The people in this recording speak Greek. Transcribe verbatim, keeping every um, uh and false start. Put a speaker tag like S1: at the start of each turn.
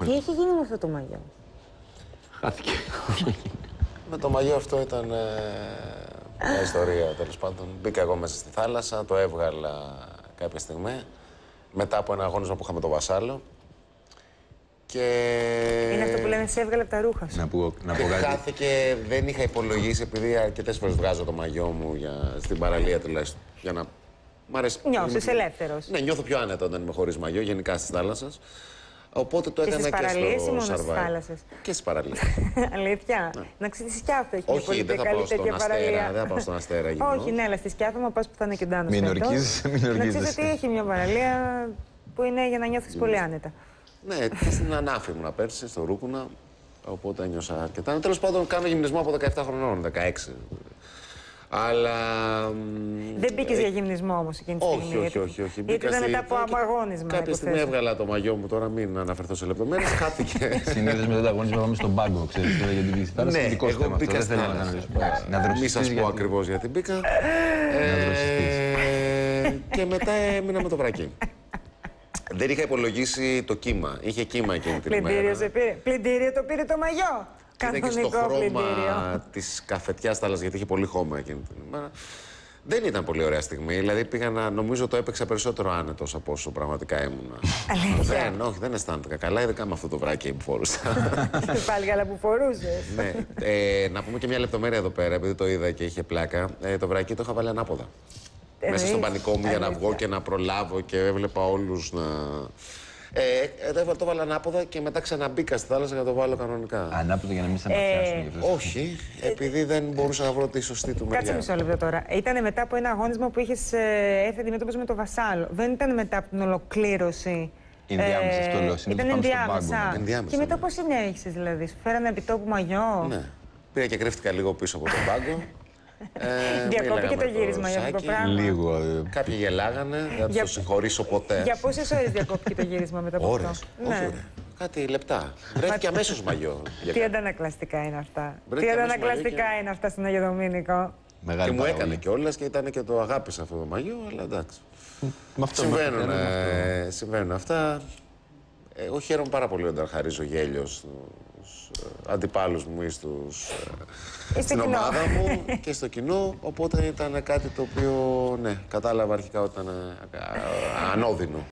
S1: Τι έχει γίνει με αυτό το μαγιό?
S2: Χάθηκε.
S3: Με το μαγιό αυτό ήταν ε, μια ιστορία, τέλος πάντων. Μπήκα εγώ μέσα στη θάλασσα, το έβγαλα κάποια στιγμή, μετά από ένα αγώνισμα που είχαμε το Βασάλο. Και...
S1: Είναι αυτό που λένε σε έβγαλε από τα ρούχα σου.
S2: Να πω, να πω
S3: και
S2: κάτι.
S3: χάθηκε, δεν είχα υπολογίσει, επειδή αρκετές φορές βγάζω το μαγιό μου για, στην παραλία τουλάχιστον, για να... Μ' αρέσει.
S1: Νιώθεις ελεύθερος.
S3: Ναι, νιώθω πιο άνετα όταν είμαι χωρίς μαγιό, γενικά στις θάλασσες. Οπότε το
S1: Και
S3: έκανα
S1: στις
S3: και
S1: παραλίες ή
S3: στο
S1: μόνο στις
S3: Σαρβάι.
S1: θάλασσες?
S3: Και στις παραλίες.
S1: Αλήθεια.
S3: Ναι.
S1: Να ξέρεις, στη Σκιάθο έχει μια
S3: Όχι,
S1: πολύ
S3: δεν θα
S1: καλή
S3: πάω στον
S1: τέτοια
S3: Αστέρα,
S1: παραλία.
S3: δεν θα πάω στον Αστέρα γυμνό.
S1: Όχι, ναι, αλλά στη Σκιάθο μα πας που θα είναι και ο Ντάνος.
S2: Μην
S1: φέτος.
S2: ορκίζεσαι, μην
S1: Να ξέρεις
S2: ορκίζεσαι.
S1: ότι έχει μια παραλία που είναι για να νιώθεις πολύ άνετα.
S3: Ναι, και στην Ανάφη ήμουνα πέρσι, στο Ρούκουνα. Οπότε ένιωσα αρκετά. Τέλος πάντων, κάνω γυμνισμό από δεκαεπτά χρονών, δεκαέξι. Αλλά.
S1: Δεν μπήκες για γυμνισμό όμως εκείνη τη στιγμή?
S3: Όχι, όχι, όχι. όχι.
S1: Γιατί ήταν μετά από αγώνισμα.
S3: Κάποια στιγμή έβγαλα το μαγιό μου, τώρα μην αναφερθώ σε λεπτομέρειες. Χάθηκε.
S2: Συνήθως μετά το αγώνισμα πάμε στον πάγκο, ξέρεις, τώρα για την θάλασσα.
S3: Ναι,
S2: Είναι δικό σου
S3: εγώ
S2: θέμα.
S3: μπήκα
S2: Αυτό δεν
S3: στην
S2: θέλω να
S3: θάλασσα.
S2: αναλύσω. Να
S3: Μην
S2: δροσιστείς
S3: σας πω
S2: γιατί-
S3: ακριβώς γιατί μπήκα.
S2: Να δροσιστείς.
S3: Ε, Και μετά έμεινα με το βρακί. Δεν είχα υπολογίσει το κύμα. Είχε κύμα εκείνη την ημέρα.
S1: Πλυντήριο σε πήρε. Πλυντήριο το πήρε το μαγιό.
S3: Ήταν και στο
S1: Κανονικό πλυντήριο.
S3: χρώμα της καφετιάς θάλασσας, γιατί είχε πολύ χώμα εκείνη την ημέρα. Δεν ήταν πολύ ωραία στιγμή. Δηλαδή πήγα να νομίζω το έπαιξα περισσότερο άνετος από όσο πραγματικά ήμουνα.
S1: Αλήθεια.
S3: Δεν, όχι, δεν αισθάνθηκα καλά, ειδικά με αυτό το βράκι που φορούσα.
S1: Πάλι καλά που φορούσες.
S3: Ναι. Ε, να πούμε και μια λεπτομέρεια εδώ πέρα, επειδή το είδα και είχε πλάκα. Ε, το βράκι το είχα βάλει ανάποδα. Μέσα στον πανικό μου για να βγω και να προλάβω και έβλεπα όλους να. Ε, ε, το βάλα ανάποδα και μετά ξαναμπήκα στη θάλασσα για να το βάλω κανονικά.
S2: Ανάποδα για να μην σε αματιάσουν. γι' αυτό.
S3: Όχι, επειδή δεν μπορούσα να βρω τη σωστή του μεριά.
S1: Κάτσε μισό λεπτό τώρα. Ήταν μετά από ένα αγώνισμα που είχες ε, έρθει αντιμέτωπος με το Βασάλο. Δεν ήταν μετά από την ολοκλήρωση.
S2: Ενδιάμεσα, αυτό λέω. Συνήθως
S1: Ήταν
S2: πάμε στον
S1: ενδιάμεσα.
S2: πάγκο.
S3: Ενδιάμεσα,
S1: Και μετά
S3: ναι.
S1: πώς συνέχισες, δηλαδή? Σου φέρανε επιτόπου μαγιό.
S3: Ναι. Πήγα και κρύφτηκα λίγο πίσω από τον πάγκο. Ε,
S1: Διακόπηκε
S3: μίλαγα
S1: το
S3: με
S1: γύρισμα για αυτό το
S3: Σάκη.
S1: πράγμα.
S2: Λίγο. ε,
S3: Κάποιοι γελάγανε, δεν
S1: Για-
S3: θα το συγχωρήσω ποτέ.
S1: Για πόσες ώρες διακόπηκε το γύρισμα μετά από αυτό?
S3: Ώρες.
S1: Ναι.
S3: Όχι, ωραία. Κάτι λεπτά. Βρέθηκε αμέσως μαγιό. για
S1: Τι
S3: κάτι.
S1: αντανακλαστικά είναι αυτά.
S3: Βρέθηκε
S1: Τι
S3: αμέσως
S1: αντανακλαστικά
S3: μαγιό και-
S1: είναι αυτά στον Αγιο Δομήνικο.
S2: Μεγάλη
S3: Και μου
S2: παραγωγή.
S3: έκανε κιόλα και ήταν και το αγάπησα αυτό το μαγιό, αλλά εντάξει.
S2: Με αυτό,
S3: Συμβαίνουν,
S2: με αυτό, με αυτό.
S3: ε, συμβαίνουν αυτά. Ε, Εγώ χαίρομαι πάρα πολύ όταν χαρίζω γέλιο στους ε, αντιπάλους μου ή στους, ε,
S1: στο
S3: στην
S1: κοινό.
S3: ομάδα μου και στο κοινό. Οπότε ήταν κάτι το οποίο, ναι, κατάλαβα αρχικά ότι ήταν ε, ε, ανώδυνο.